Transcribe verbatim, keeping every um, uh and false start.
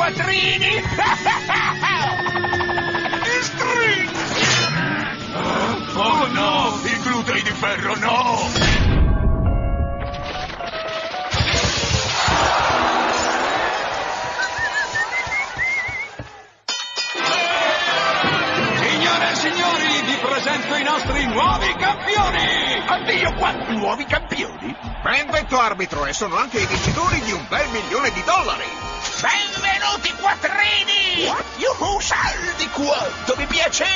quattrini! Oh no, il glutei di ferro no! Signore e signori, vi presento i nostri nuovi campioni! Addio qua, nuovi campioni? Ben detto, arbitro, e sono anche i vincitori di un bel milione di dollari! Benvenuti quattrini! Yuhu, saldi quanto mi piace!